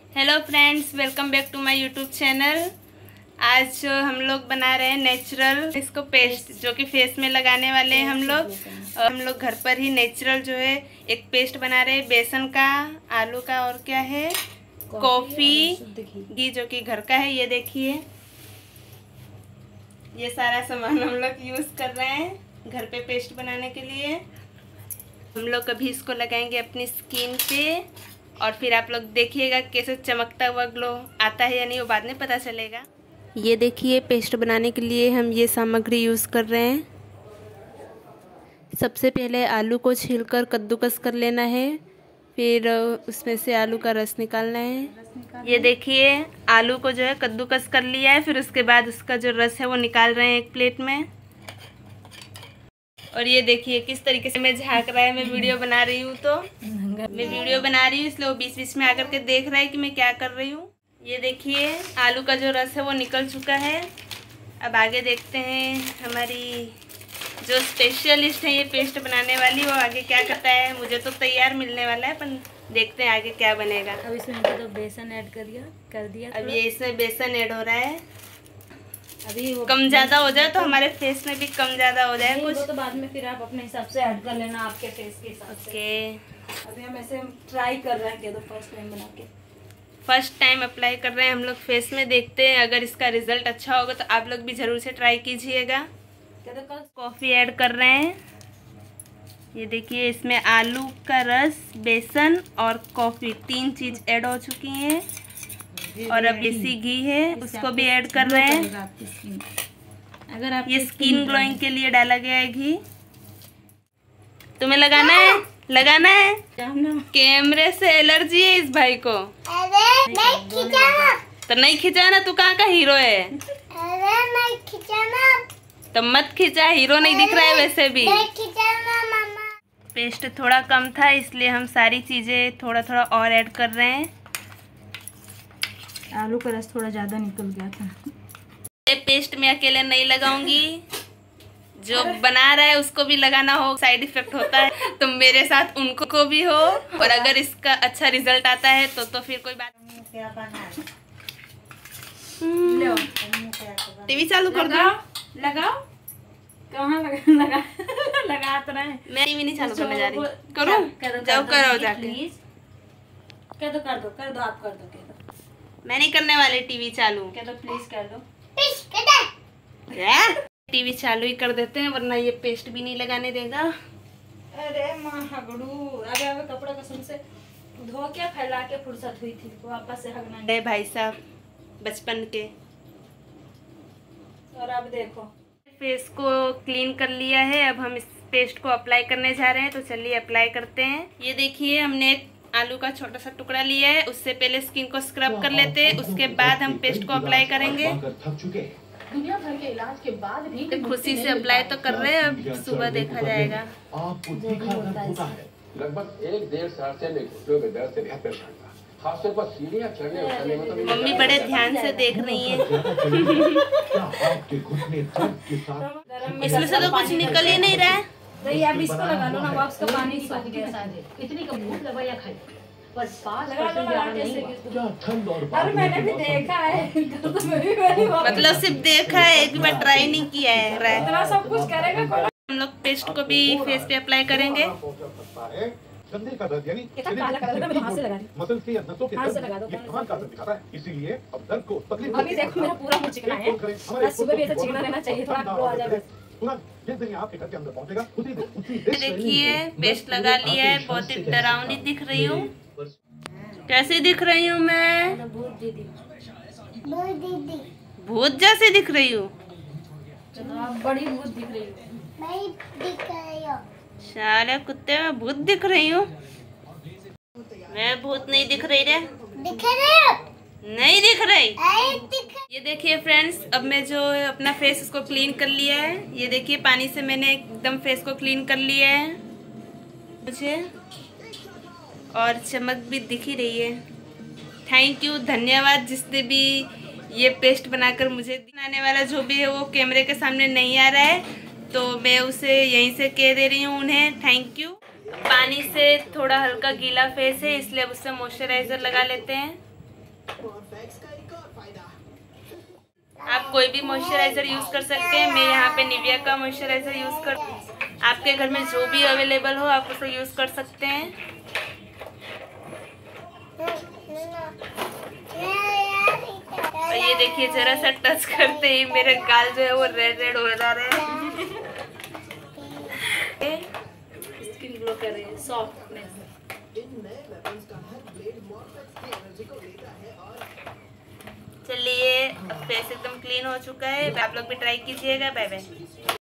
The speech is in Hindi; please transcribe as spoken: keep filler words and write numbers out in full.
Hello friends, welcome back to my YouTube channel. आज हम लोग बना रहे हैं नेचुरल इसको पेस्ट, जो कि फेस में लगाने वाले हैं हम लोग। हम लोग घर पर ही नेचुरल जो है एक पेस्ट बना रहे हैं, बेसन का, आलू का और क्या है, कॉफ़ी घी जो कि घर का है। ये देखिए, ये सारा सामान हम लोग यूज़ कर रहे हैं घर पे पेस्ट बनाने के लिए। हम लोग अभी इसको लगाएंगे अपनी स्किन पे और फिर आप लोग देखिएगा कैसे चमकता हुआ ग्लो आता है या नहीं, वो बाद में पता चलेगा। ये देखिए, पेस्ट बनाने के लिए हम ये सामग्री यूज़ कर रहे हैं। सबसे पहले आलू को छीलकर कद्दूकस कर लेना है, फिर उसमें से आलू का रस निकालना है। ये देखिए, आलू को जो है कद्दूकस कर लिया है, फिर उसके बाद उसका जो रस है वो निकाल रहे हैं एक प्लेट में। और ये देखिए किस तरीके से मैं झाँक रहा है। मैं वीडियो बना रही हूँ तो मैं वीडियो बना रही हूँ इसलिए वो बीच बीच में आकर के देख रहा है कि मैं क्या कर रही हूँ। ये देखिए, आलू का जो रस है वो निकल चुका है। अब आगे देखते हैं हमारी जो स्पेशलिस्ट है ये पेस्ट बनाने वाली, वो आगे क्या करता है। मुझे तो तैयार मिलने वाला है, पर देखते हैं आगे क्या बनेगा। अब इसमें तो बेसन ऐड कर दिया कर दिया अब ये इसमें बेसन ऐड हो रहा है। अभी वो कम ज़्यादा हो जाए तो हमारे फेस में भी कम ज़्यादा हो जाए कुछ, तो बाद में फिर आप अपने हिसाब से ऐड कर लेना, आपके फेस के हिसाब से। ओके, अभी हम ऐसे ट्राई कर रहे हैं, तो फर्स्ट टाइम बना के फर्स्ट टाइम अप्लाई कर रहे हैं हम लोग फेस में। देखते हैं अगर इसका रिजल्ट अच्छा होगा तो आप लोग भी ज़रूर से ट्राई कीजिएगा। कॉफ़ी ऐड कर रहे हैं। ये देखिए, इसमें आलू का रस, बेसन और कॉफ़ी तीन चीज़ ऐड हो चुकी हैं। और अब देसी घी है उसको भी ऐड कर रहे हैं। अगर आप ये स्किन ग्लोइंग के लिए डाला गया है घी। तुम्हें लगाना है लगाना है कैमरे से एलर्जी है इस भाई को। अरे नहीं खिंचाना। तो नहीं खिंचाना, तू कहाँ का हीरो है? अरे नहीं खिंचाना। तो मत खिंचा, हीरो नहीं दिख रहा है वैसे भी। नहीं खिंचाना मामा। पेस्ट थोड़ा कम था इसलिए हम सारी चीज़ें थोड़ा थोड़ा और ऐड कर रहे हैं। आलू का रस थोड़ा ज़्यादा निकल गया था। ये पेस्ट मैं अकेले नहीं लगाऊंगी, जो बना रहा है उसको भी लगाना हो, साइड इफेक्ट होता है तो मेरे साथ उनको को भी हो। और अगर इसका अच्छा रिजल्ट आता है तो तो फिर कोई बात नहीं। टीवी चालू कर दो। लगाओ कहाँ लगा लगा लगा तो रहे। मैं टीवी नहीं चालू करने जा रही। करो जाओ, करो जाके। कर दो कर दो कर दो आप कर दो कर दो मैं नहीं करने वाली टीवी चालू। कर दो प्लीज कर दो। क्या टीवी चालू ही कर देते हैं, वरना ये पेस्ट भी नहीं लगाने देगा। अरे माँ हगड़ू, अबे अबे कपड़ा कसम से धो के फैला के फुर्सत हुई थी, वापस से हगना। अरे भाई साहब, बचपन के। और अब देखो, फेस को क्लीन कर लिया है। अब हम इस पेस्ट को अप्लाई करने जा रहे हैं, तो चलिए अप्लाई करते हैं। ये देखिए, हमने एक आलू का छोटा सा टुकड़ा लिया है। उससे पहले स्किन को स्क्रब कर लेते हैं, उसके बाद हम पेस्ट को अप्लाई करेंगे। दुनिया भर के इलाज के बाद भी तो खुशी से अप्लाई तो कर रहे हैं, अब सुबह देखा जाएगा। आपको तीखा दर्द होता है। लगभग एक डेढ़ साल से मैं घुटनों में दर्द से बेहद परेशान था, खासतौर पर सीढ़ियां चढ़ने उतरने में। तो मम्मी बड़े ध्यान से देख रही है। इसमें से तो कुछ निकल ही नहीं रहा है। तो ये अब इसको लगा लो ना, वापस का पानी सूख गया शायद। इतनी कम भूख दवाइयां खाई पर पास लगा लो लगा कैसे क्या ठंड और अरे मैंने भी देखा है तो मैं भी मेरी मतलब सिर्फ देखा है, एक बार ट्राई नहीं किया है। इतना सब कुछ करेगा कौन? हम लोग पेस्ट को भी फेस पे अप्लाई करेंगे। कंधे का दर्द यानी काला काला दर्द हाथ से लगा दो। मसल के या नसों के हाथ से दर्द लगा दो। ये कमाल का असर दिखाता है। इसीलिए अब दर्द को तकलीफ अभी देखो मेरा पूरा मुंह चिकना है, आज सुबह भी ऐसा चिकना रहना चाहिए, थोड़ा ग्लो आ जाएगा। तुरंत जिस दिन आपके घर के अंदर पहुंचेगा उसी दिन उसी दिन देखिए, पेस्ट लगा लिया है। बहुत ही डरावनी दिख रही हूँ। कैसे दिख रही हूँ मैं? भूत दीदी बोल दीदी। भूत जैसे दिख रही हूँ। आप बड़ी भूत दिख रही हो। मैं दिख रही हूँ। साले कुत्ते में भूत दिख रही हूँ। मैं भूत नहीं दिख रही रे, दिख रही हो? नहीं दिख रही। अरे दिख। ये देखिए फ्रेंड्स, अब मैं जो है अपना फेस उसको क्लीन कर लिया है। ये देखिए, पानी से मैंने एकदम फेस को क्लीन कर लिया है मुझे, और चमक भी दिख ही रही है। थैंक यू, धन्यवाद जिसने भी ये पेस्ट बनाकर मुझे बनाने वाला जो भी है वो कैमरे के सामने नहीं आ रहा है, तो मैं उसे यहीं से कह दे रही हूँ उन्हें थैंक यू। पानी से थोड़ा हल्का गीला फेस है इसलिए अब उससे मॉइस्चराइज़र लगा लेते हैं। आप कोई भी मॉइस्चराइजर यूज कर सकते हैं। मैं यहाँ पे निविया का मॉइस्चराइजर यूज कर, आपके घर में जो भी अवेलेबल हो आप उसे यूज कर सकते हैं। और ये देखिए जरा सा टच करते ही मेरे गाल जो है वो रेड रेड हो जा रहे हैं। स्किन ग्लो कर रही है, सॉफ्टनेस। चलिए फेस एकदम क्लीन हो चुका है। आप लोग भी ट्राई कीजिएगा। Bye bye.